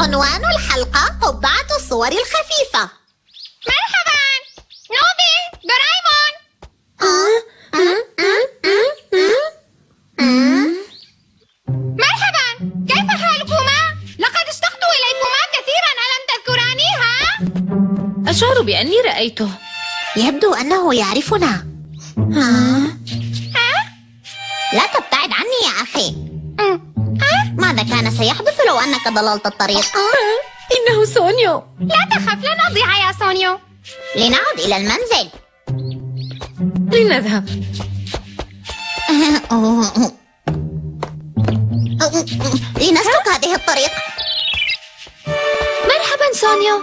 عنوان الحلقة قبعة الصور الخفيفة. مرحبا نوبي دورايمون. مرحبا، كيف حالكما؟ لقد اشتقت إليكما كثيرا، ألم تذكرانيها؟ أشعر بأني رأيته. يبدو أنه يعرفنا. لا تبتعد عني يا أخي. ماذا كان سيحدث لو أنك ضللت الطريق؟ إنه سونيو. لا تخف، لن أضيع يا سونيو. لنعد إلى المنزل. لنذهب. لنسلك هذه الطريق. مرحبا سونيو.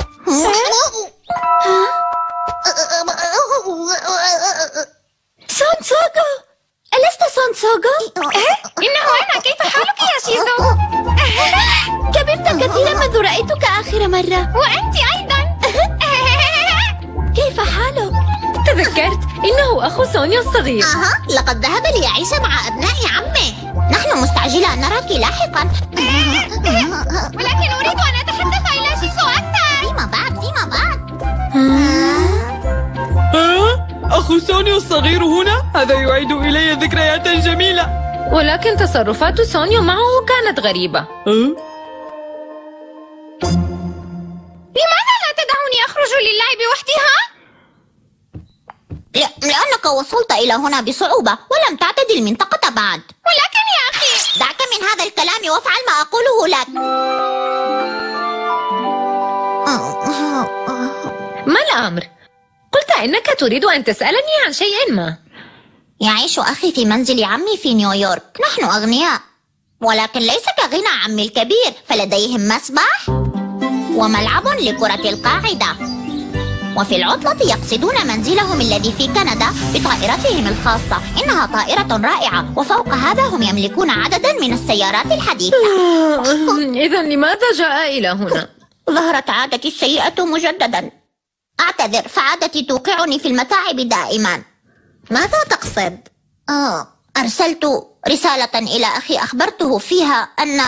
سون سوغو، ألست سون سوغو؟ إنه أنا، كيف حالك يا شيزو؟ كبرت كثيرا منذ رأيتك آخر مرة. وأنت أيضا. كيف حالك؟ تذكرت، إنه أخو سونيا الصغير. لقد ذهب ليعيش مع أبناء عمه. نحن مستعجلة أن نراك لاحقا. ولكن أريد أن أتحدث إلى شيزو أكثر. فيما بعد. أخو سونيا الصغير هنا؟ هذا يعيد إلي ذكريات جميلة. ولكن تصرفات سونيا معه كانت غريبة. لماذا لا تدعني أخرج للعب وحدها؟ لأنك وصلت إلى هنا بصعوبة ولم تعتدي المنطقة بعد. ولكن يا أخي، دعك من هذا الكلام وافعل ما أقوله لك. ما الأمر؟ قلت إنك تريد أن تسألني عن شيء ما. يعيش أخي في منزل عمي في نيويورك. نحن أغنياء، ولكن ليس كغنى عمي الكبير، فلديهم مسبح وملعب لكرة القاعدة. وفي العطلة يقصدون منزلهم الذي في كندا بطائرتهم الخاصة. إنها طائرة رائعة، وفوق هذا هم يملكون عددا من السيارات الحديثة. إذا لماذا جاء إلى هنا؟ ظهرت عادتي السيئة مجددا. أعتذر، فعادتي توقعني في المتاعب دائما. ماذا تقصد؟ أرسلت رسالة إلى أخي أخبرته فيها أن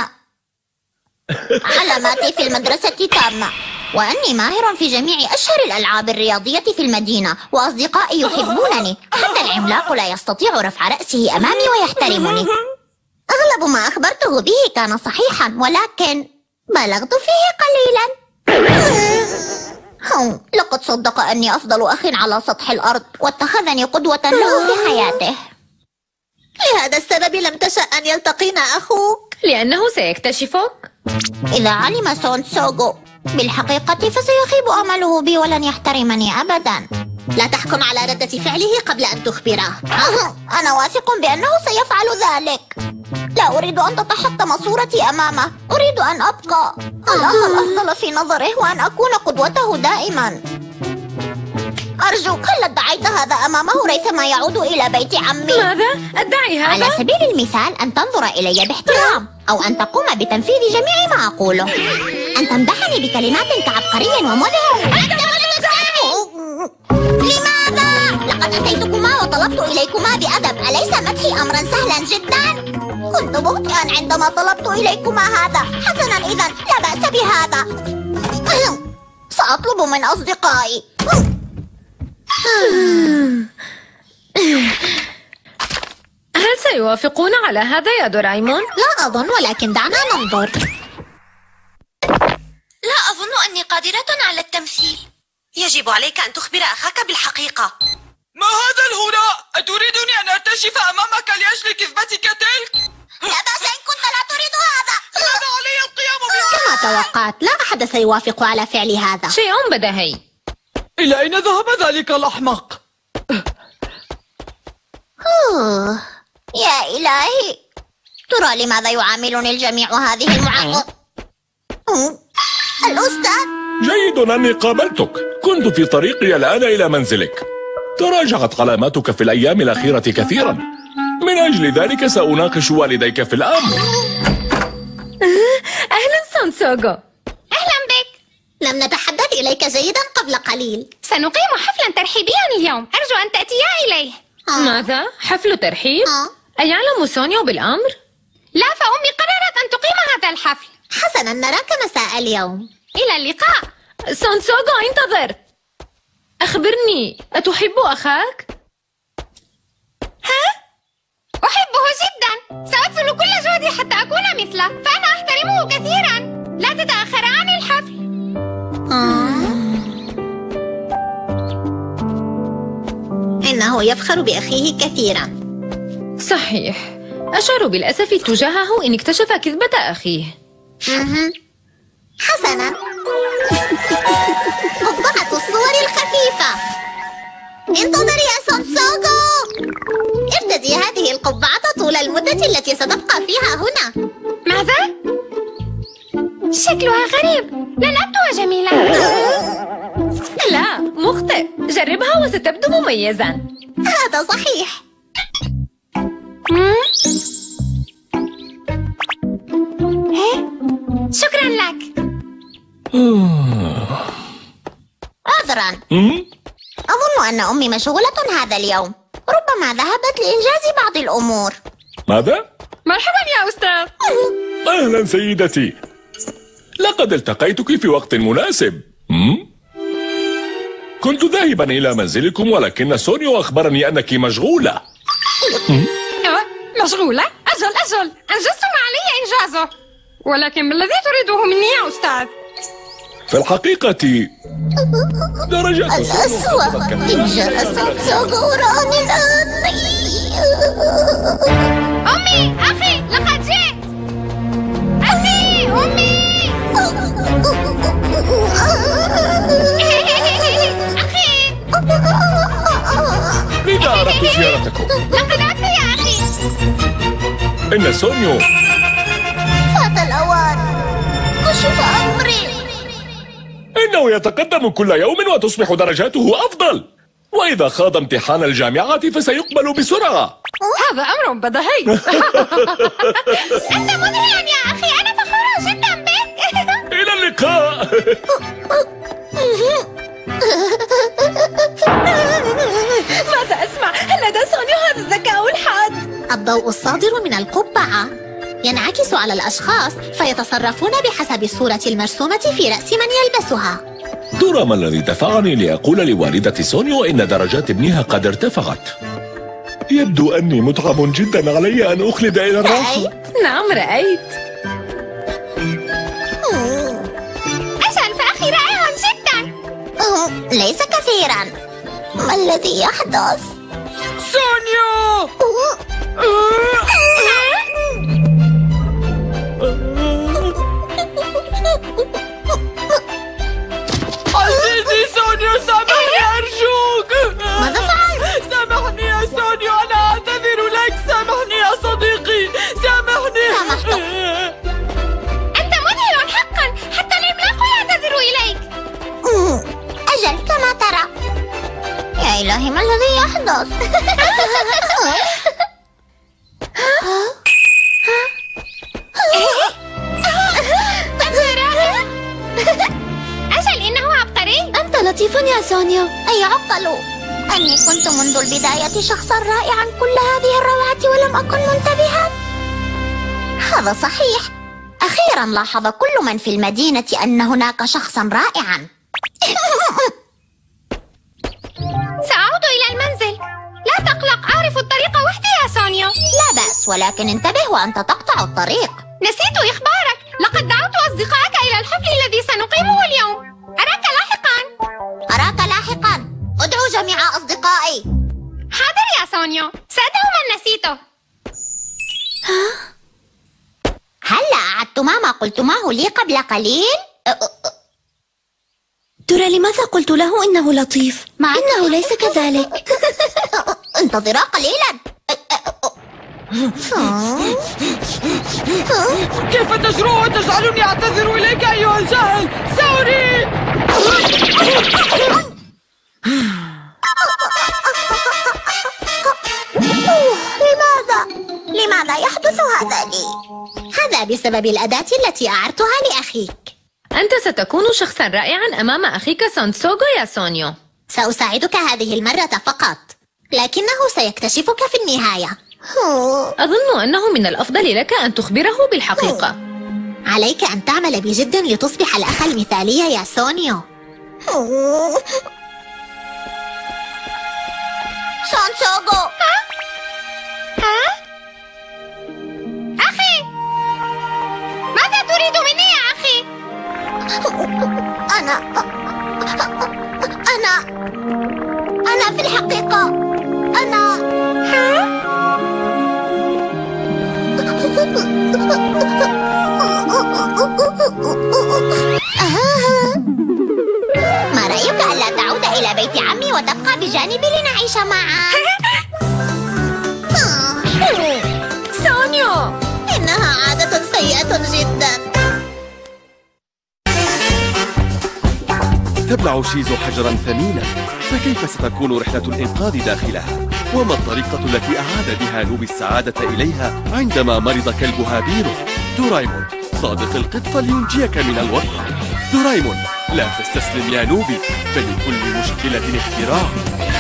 علاماتي في المدرسة تامة، وأني ماهر في جميع أشهر الألعاب الرياضية في المدينة، وأصدقائي يحبونني. حتى العملاق لا يستطيع رفع رأسه أمامي ويحترمني. أغلب ما أخبرته به كان صحيحا، ولكن بلغت فيه قليلا. لقد صدق أني أفضل أخ على سطح الأرض، واتخذني قدوة له في حياته. لهذا السبب لم تشأ أن يلتقينا أخوك. لأنه سيكتشفك. إذا علم سون سوغو بالحقيقة فسيخيب أمله بي ولن يحترمني أبدا. لا تحكم على ردة فعله قبل أن تخبره. أنا واثق بأنه سيفعل ذلك. لا أريد أن تتحطم صورتي أمامه. أريد أن أبقى الأخ الأفضل في نظره، وأن أكون قدوته دائما. أرجوك، هل ادعيت هذا أمامه ريثما يعود إلى بيت عمي؟ ماذا؟ أدعي هذا؟ على سبيل المثال أن تنظر إلي باحترام، أو أن تقوم بتنفيذ جميع ما أقوله. أن تمدحني بكلمات كعبقري ومذهل. لماذا؟ لقد أتيتكما وطلبت إليكما بأدب. أليس مدحي أمرا سهلا جدا؟ كنت مخطئا عندما طلبت إليكما هذا. حسنا، إذا لا بأس بهذا. سأطلب من أصدقائي. هل سيوافقون على هذا يا دورايمون؟ لا أظن، ولكن دعنا ننظر. لا أظن أني قادرة على التمثيل. يجب عليك أن تخبر أخاك بالحقيقة. ما هذا الهراء؟ أتريدني أن أرتشف أمامك لأجل كذبتك تلك؟ لا بأس إن كنت لا تريد هذا. ماذا علي القيام به؟ كما توقعت، لا أحد سيوافق على فعل هذا. شيء بديهي. إلى أين ذهب ذلك الأحمق؟ يا إلهي، ترى لماذا يعاملني الجميع هذه المعاملة؟ الأستاذ، جيد أني قابلتك. كنت في طريقي الآن إلى منزلك. تراجعت علاماتك في الأيام الأخيرة كثيرا، من أجل ذلك سأناقش والديك في الأمر. أهلا سون سوغو. أهلا بك. لم نتحدث إليك جيدا قبل قليل. سنقيم حفلا ترحيبيا اليوم، أرجو أن تأتيا إليه. ماذا؟ حفل ترحيب؟ أيعلم سونيا بالأمر؟ لا، فأمي قررت أن تقيم هذا الحفل. حسنا، نراك مساء اليوم. إلى اللقاء. سون سوغو، انتظر. أخبرني، أتحب أخاك؟ أحبه جدا. سأبذل كل جهدي حتى أكون مثله، فأنا أحترمه كثيرا. لا تتأخر عن الحفل. إنه يفخر بأخيه كثيرا. صحيح. أشعر بالأسف تجاهه إن اكتشف كذبة أخيه. حسنا، قبعة الصور الخفيفة. انتظري يا سون سوغو. ارتدي هذه القبعة طول المدة التي ستبقى فيها هنا. ماذا؟ شكلها غريب. لن أبدو جميلة. لا، مخطئ. جربها وستبدو مميزا. هذا صحيح. شكرا لك. عذرا، أظن أن أمي مشغولة هذا اليوم. ربما ذهبت لإنجاز بعض الأمور. ماذا؟ مرحبا يا أستاذ. أهلا سيدتي، لقد التقيتك في وقت مناسب. كنت ذاهبا إلى منزلكم، ولكن سونيو أخبرني أنك مشغولة. مشغولة؟ أجل أنجزت ما علي إنجازه. ولكن ما الذي تريده مني يا أستاذ؟ في الحقيقة درجات الأسوأ، إن جاء سون سوغو وراني الآن. أمي، أخي، لقد جئت. أخي، أمي. أخي. لذا أردت زيارتكم. لقد عدت يا أخي. إن سونيو فات الأوان. كشف أمري. إنه يتقدم كل يوم وتصبح درجاته أفضل، وإذا خاض امتحان الجامعة فسيقبل بسرعة. هذا أمر بديهي. أنت مذهل يا أخي. أنا فخورة جدا بك. إلى اللقاء. ماذا أسمع؟ هل لدى سونيو هذا الذكاء الحاد؟ الضوء الصادر من القبعة ينعكس على الأشخاص فيتصرفون بحسب الصورة المرسومة في رأس من يلبسها. ترى ما الذي دفعني لأقول لوالدة سونيو إن درجات ابنها قد ارتفعت؟ يبدو أني متعب جدا، علي أن أخلد إلى الراحة. نعم، رأيت. أجل، فأخي رائع جدا. ليس كثيرا. ما الذي يحدث؟ سونيو! عزيزي سونيو، سامحني أرجوك. ماذا فعلت؟ سامحني يا سونيو، أنا أعتذر لك. سامحني يا صديقي، سامحني. سامحتك. أنت مذهل حقا، حتى العملاق يعتذر إليك. أجل، كما ترى. يا إلهي، ما الذي يحدث؟ أجل، إنه عبقري. أنت لطيف يا سونيو. أي عقل، أني كنت منذ البداية شخصا رائعا كل هذه الروعة ولم أكن منتبها. هذا صحيح. أخيرا لاحظ كل من في المدينة أن هناك شخصا رائعا. سأعود إلى المنزل. لا تقلق، أعرف الطريق وحدي يا سونيو. لا بأس، ولكن انتبه وأنت تقطع الطريق. نسيت إخبارك. لقد دعوت أصدقائك إلى الحفل الذي سنقيمه اليوم. أراك لاحقا. أراك لاحقا. ادعو جميع أصدقائي. حاضر يا سونيو، سأدعو من نسيته. هلا أعدتما ما قلتماه لي قبل قليل؟ ترى لماذا قلت له إنه لطيف؟ مع أنه ليس كذلك. انتظرا قليلا. كيف تجرؤ وتجعلني أعتذر إليك أيها الجاهل؟ سوري. لماذا يحدث هذا لي؟ هذا بسبب الأداة التي أعرتها لأخيك. أنت ستكون شخصا رائعا أمام أخيك سون سوغو يا سونيو. سأساعدك هذه المرة فقط، لكنه سيكتشفك في النهاية. أظن أنه من الأفضل لك أن تخبره بالحقيقة. عليك أن تعمل بجد لتصبح الأخ المثالي يا سونيو. سون سوغو. أخي، ماذا تريد مني يا أخي؟ أنا في الحقيقة ما رأيك ألا تعود إلى بيت عمي وتبقى بجانبي لنعيش معا؟ سونيو، إنها عادة سيئة جدا. تبلع شيزو حجرا ثمينا، فكيف ستكون رحلة الإنقاذ داخلها؟ وما الطريقة التي أعاد بها نوبي السعادة إليها عندما مرض كلبها بيرو؟ دورايمون صادق القط فلينجيك من الورطة. دورايمون لا تستسلم يا نوبي، فلكل مشكلة اختراع.